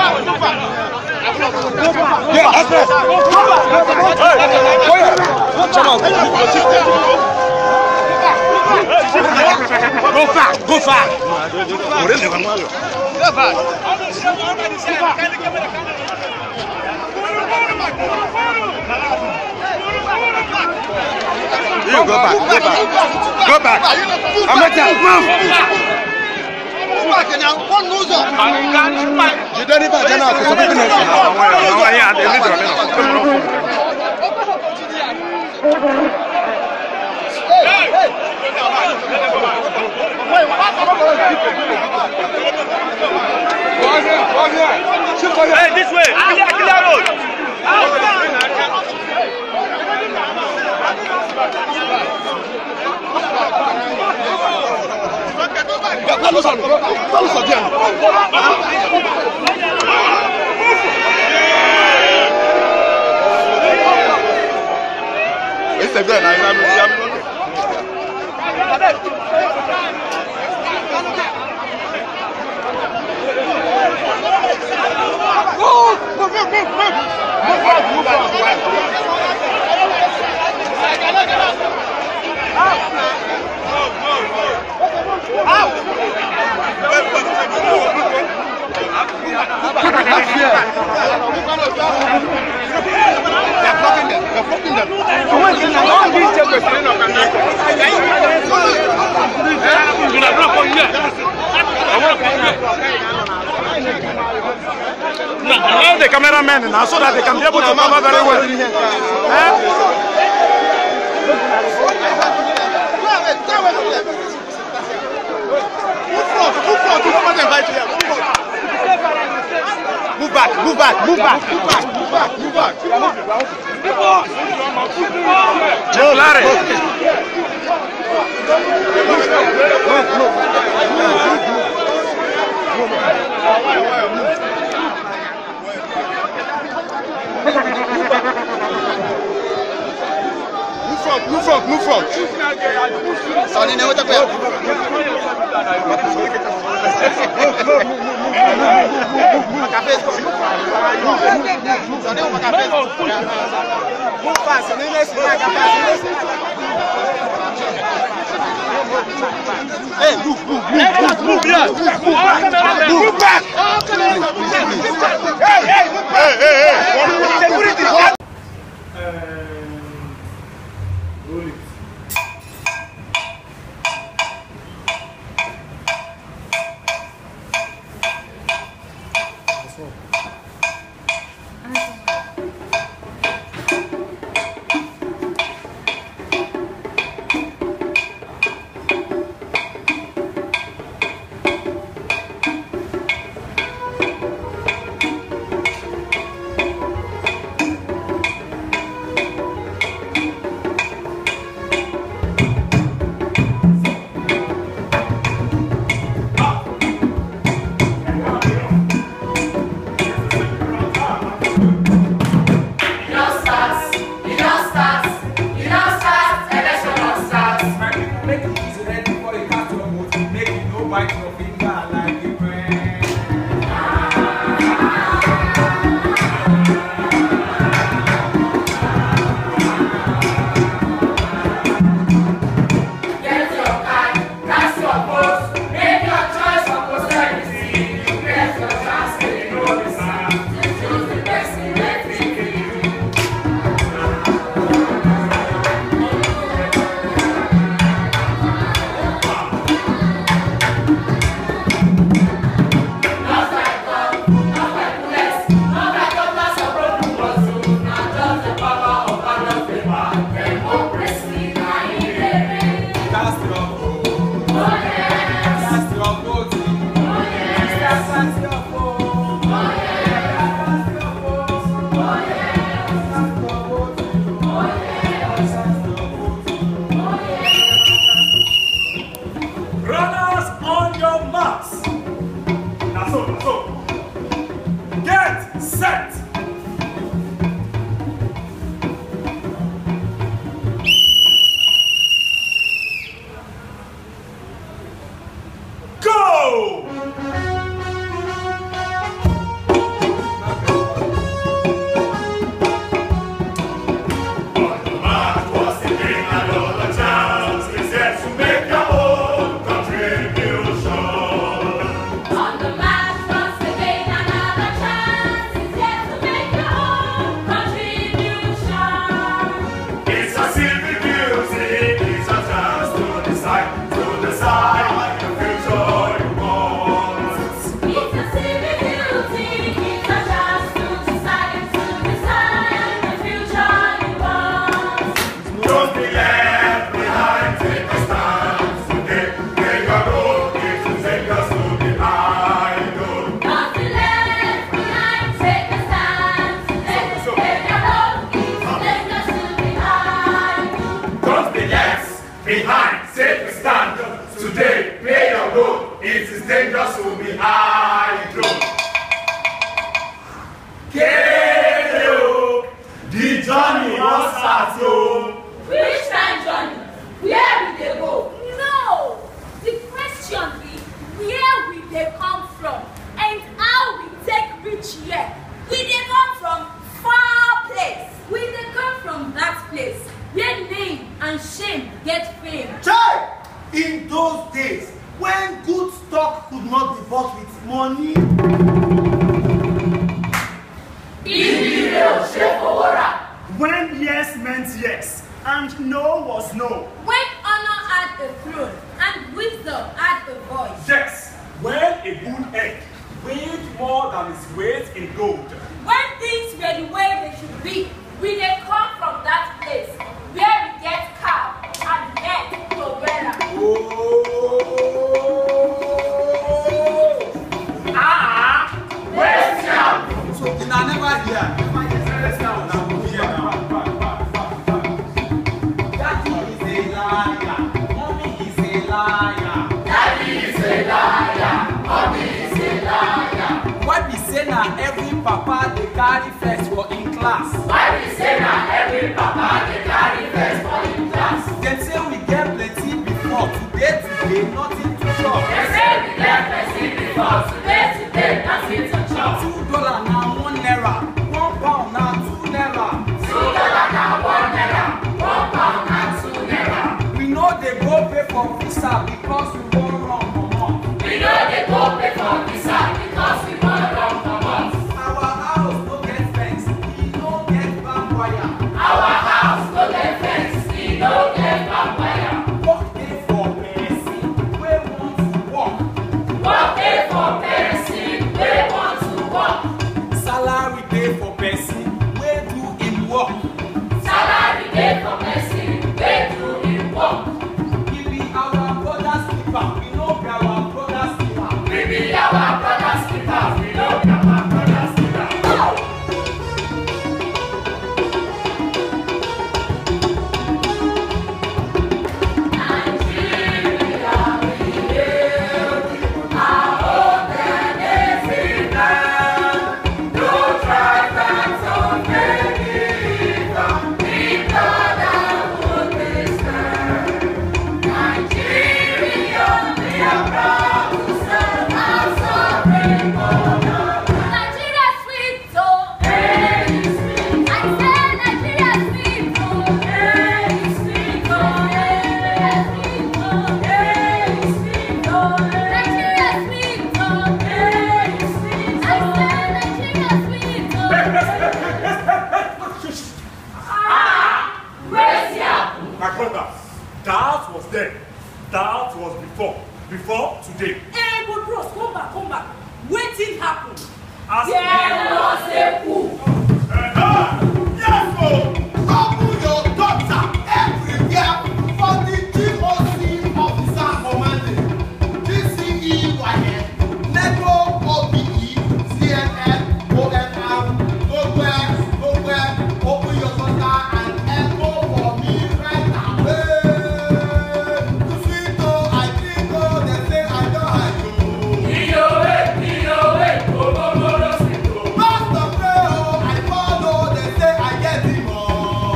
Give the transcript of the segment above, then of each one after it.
Go far. You go back. Go back. I'm not move. You don't even know Hey, this way. Clear road. It's a good. Allow the cameraman now so that they can be able to cover very well. Move back. Joe Larry. Move front. Sonny, now what about? Hey, move back. Hey. Roll it. reach here. We dey come from far place. We dey come from that place where name and shame get fame. Chai! In those days, when good stock could not be bought with money. When yes meant yes, and no was no. When honor had a throne, and wisdom had a voice. Yes, when a good egg weighed more than its weight in gold. When things were the way they should be, we dey come from that place where we get calm and head to wear am. So you never hear. Let's now hear now. Daddy is a liar. Mommy is a liar. Daddy is a liar. Mommy is a liar. What we say now, every papa they carry first for in class. Why we say now every papa they carry first for in class? Them say we get plenty before, today nothing to chop. They say we get plenty before, today nothing to chop. $2 now £1. £1 now £2. $2 now £1. £1 now £2. We know they go pay for visa because we won't run for more. We know they go pay for visa because we want run for months. Our house no get fence, we no get barbed wire. Our house no get fence, we no get barbed wire. Work dey for person wey want to work. Work dey for person wey want to work. Salary dey for person wey do im work. Salary dey for person wey do im work. We be our brother's keeper, we no be our brother's keeper. We be our brother's keeper, we no be our brother's keeper. Nigeria, we hail our own nation. No tribes of any evil, we brotherhood we stand. Nigeria, we are proud to serve our sovereign monarch. Nigeria sweet, oh. Hey, sweet, I say Nigeria sweet, oh. hey, sweet, oh, Nigeria sweet, oh. hey, sweet, oh, Nigeria sweet, oh. hey, sweet, I say Nigeria sweet, oh. where's the apple? My brother, that was then. That was before today. Hey, but bros, come back. Wetin happen? As There was a coup. Yes, oh! Open your daughter everywhere for the GOC officer commanding. GCE Wahed, NECO, OBE, CNN, OFR, Nowhere, open your daughter and echo for me right away. Sweet oh, I drink oh, they say I don't hide you. Master pray oh, I follow, they say I get him oh.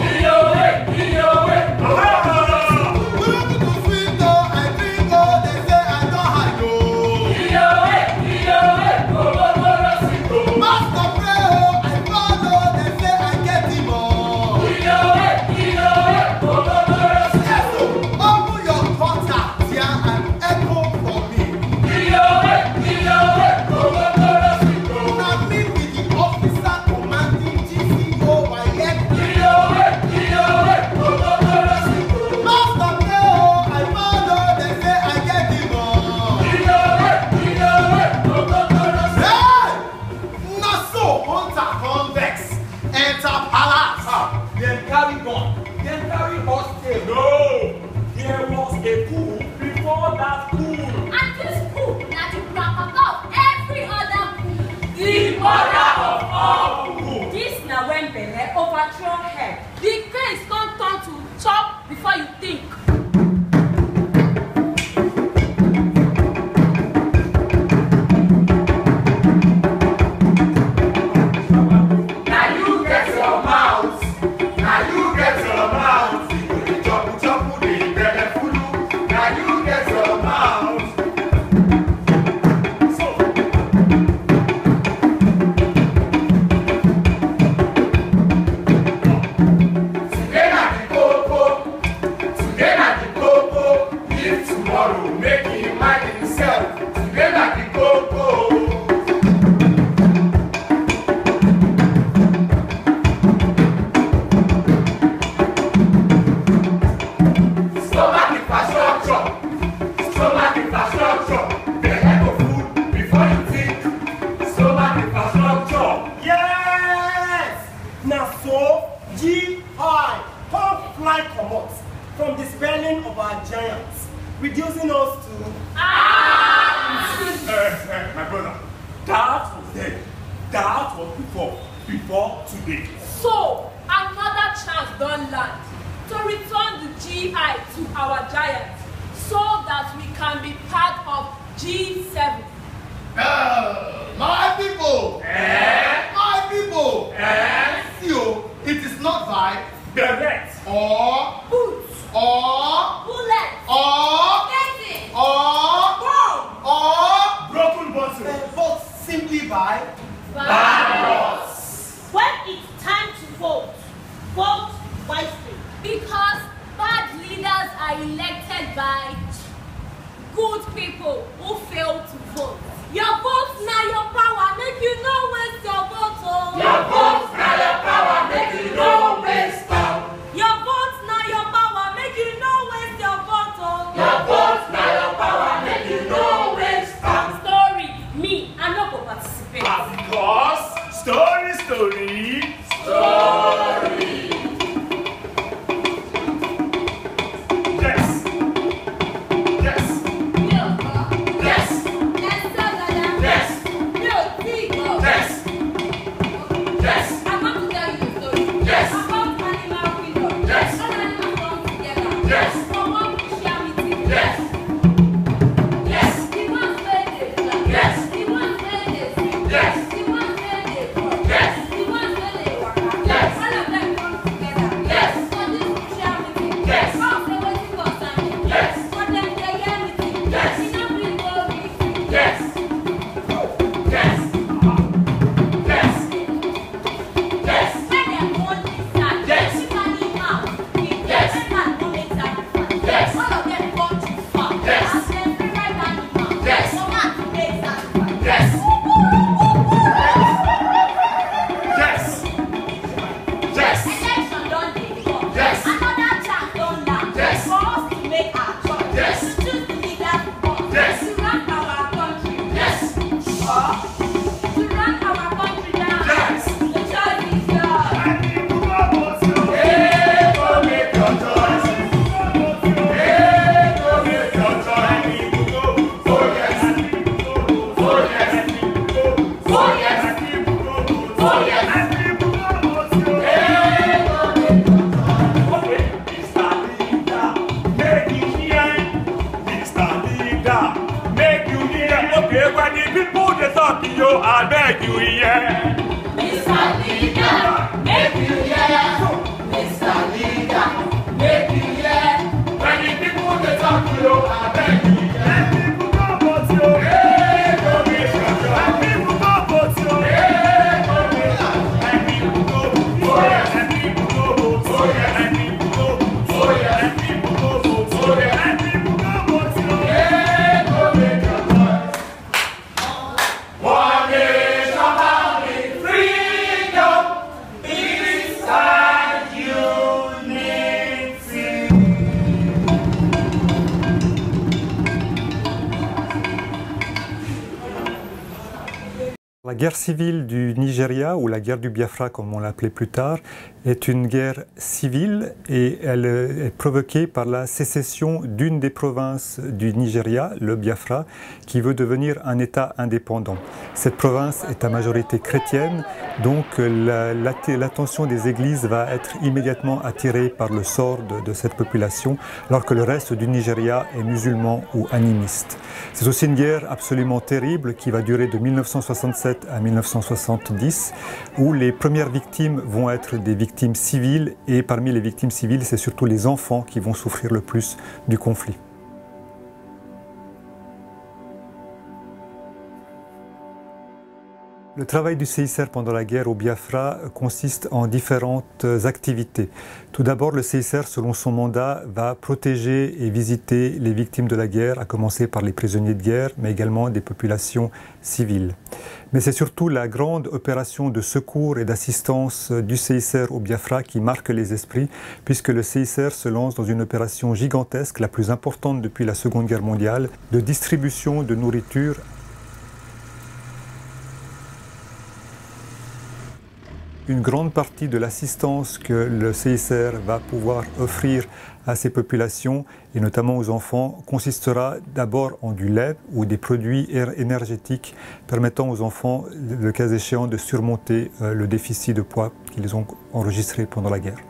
Look to sweet oh, I drink oh, they say I don't hide you. Master pray oh, I follow, they say I get him oh. Yes oh, open your contact here and echo for me. Now me with the officer commanding GCO Wahed. Master pray oh, I follow, they say I get him oh. Hey! Na so hunter convex enter palace. Dem carry gun, dem carry horse tail. no, there was a coup before that coup. And this coup na the grandpapa of every other coup. The mother of all. This na when belle overthrow head. The case come turn to chop before you think. Now you get your mouth. Now you get your mouth. Now you get your mouth. So, infrastructure. Yes! Now so, GI, come fly comot from the spelling of our giants, reducing us to... My brother, that was then. That was before today. So, another chance don't land to return the GI to our giants so that we can be part of G7. My people! My people! You, it is not by Direct. or Boots, or bullets, or getting, or bomb, or Broken bottle. but simply by When it's time to vote, vote wisely. because bad leaders are elected by good people who fail to vote. Your vote now your power, make you no waste your vote. Oh. Your vote now your power, make you no waste time. Your vote now your power, make you no waste your vote. Oh. Your vote now your power, make you no waste time. Story, me, I no go participate. Because story. Yes. Yes. Yes. Yes. Yes. Yes. I want to tell you a story. Yes. About animal kingdom. Yes. All animals come together. Yes. For one crucial meeting. Yes. Yes. The ones where they fly. Yes. The ones where they swim. Yes. The ones where they crawl. Yes. The ones where they walk. Yes. All of them come together. Yes. For this crucial meeting. Yes. All say wetin concern me. Yes. For them they hear meeting. Yes. We no bring go meeting. Yes. Yes. Yes. Yes. When dem wan decide. Yes. If animal be Yes. everybody go make sacrifice. Yes. All of them come to farm. Yes. As dem favorite animal. Yes. So man to make sacrifice. Yes. Yes. Yes. Election don dey come. Yes. Another chance don land. Yes. For us to make our choice. Yes. To choose the leaders we want. Yes. To run our country. Yes. Or to run our country down. Yes. The choice is yours. Hey, go make your choice. Hey, go make your choice. Oh yes. Oh yes. Oh yes. Oh yes. Hey, go make your choice. Okay, Mr. Leader, make you hear. Mr. Leader, make you hear. Okay, when the people they talk to you, I beg you hear. Mr. Leader, make you hear. Mr. Leader, make you hear. When the people they talk to you, I beg you hear. Hey, go make your choice. Hey, go make your choice. And people go vote. Oh yes. And people go vote. Oh yes. And people go vote. Oh yes. And people go vote. Oh yes. And people go vote. Hey, go make your choice. One nation bound in freedom, peace and unity. La guerre civile du Nigeria, ou la guerre du Biafra comme on l'appelait plus tard, est une guerre civile et elle est provoquée par la sécession d'une des provinces du Nigeria, le Biafra, qui veut devenir un État indépendant. Cette province est à majorité chrétienne, donc l'attention des églises va être immédiatement attirée par le sort de cette population, alors que le reste du Nigeria est musulman ou animiste. C'est aussi une guerre absolument terrible qui va durer de 1967 à 1970, où les premières victimes vont être des victimes civiles, et parmi les victimes civiles, c'est surtout les enfants qui vont souffrir le plus du conflit. Le travail du CICR pendant la guerre au Biafra consiste en différentes activités. Tout d'abord, le CICR, selon son mandat, va protéger et visiter les victimes de la guerre, à commencer par les prisonniers de guerre, mais également des populations civiles. Mais c'est surtout la grande opération de secours et d'assistance du CICR au Biafra qui marque les esprits, puisque le CICR se lance dans une opération gigantesque, la plus importante depuis la Seconde Guerre mondiale, de distribution de nourriture une grande partie de l'assistance que le CICR va pouvoir offrir à ces populations, et notamment aux enfants, consistera d'abord en du lait ou des produits énergétiques permettant aux enfants, le cas échéant, de surmonter le déficit de poids qu'ils ont enregistré pendant la guerre.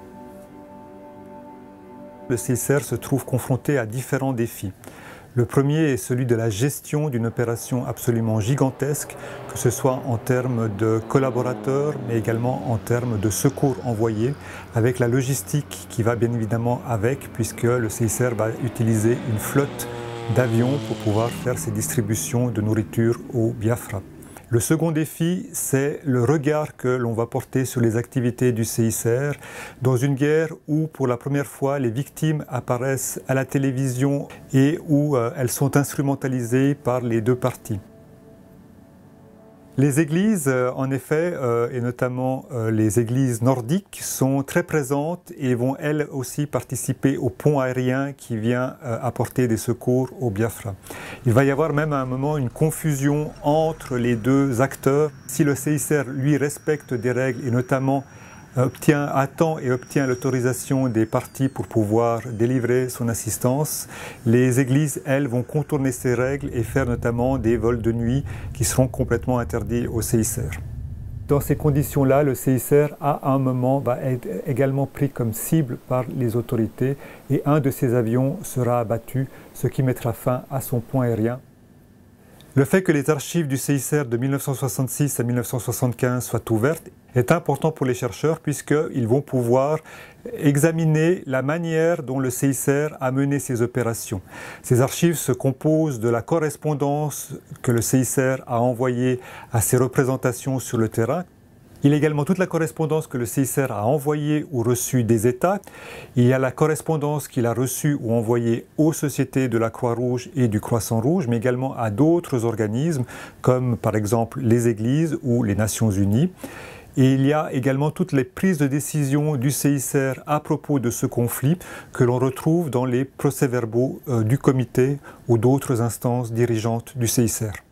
Le CICR se trouve confronté à différents défis. Le premier est celui de la gestion d'une opération absolument gigantesque, que ce soit en termes de collaborateurs, mais également en termes de secours envoyés, avec la logistique qui va bien évidemment avec, puisque le CICR va utiliser une flotte d'avions pour pouvoir faire ces distributions de nourriture au Biafra. Le second défi, c'est le regard que l'on va porter sur les activités du CICR dans une guerre où, pour la première fois, les victimes apparaissent à la télévision et où elles sont instrumentalisées par les deux parties. Les églises, en effet, et notamment les églises nordiques, sont très présentes et vont elles aussi participer au pont aérien qui vient apporter des secours au Biafra. Il va y avoir même à un moment une confusion entre les deux acteurs. Si le CICR, lui, respecte des règles et notamment attend et obtient l'autorisation des parties pour pouvoir délivrer son assistance, les églises, elles, vont contourner ces règles et faire notamment des vols de nuit qui seront complètement interdits au CICR. Dans ces conditions-là, le CICR, à un moment, va être également pris comme cible par les autorités et un de ses avions sera abattu, ce qui mettra fin à son pont aérien. Le fait que les archives du CICR de 1966 à 1975 soient ouvertes est important pour les chercheurs puisqu'ils vont pouvoir examiner la manière dont le CICR a mené ses opérations. Ces archives se composent de la correspondance que le CICR a envoyée à ses représentations sur le terrain. Il y a également toute la correspondance que le CICR a envoyée ou reçue des États. Il y a la correspondance qu'il a reçue ou envoyée aux sociétés de la Croix-Rouge et du Croissant-Rouge, mais également à d'autres organismes, comme par exemple les Églises ou les Nations Unies. Et il y a également toutes les prises de décision du CICR à propos de ce conflit que l'on retrouve dans les procès-verbaux du comité ou d'autres instances dirigeantes du CICR.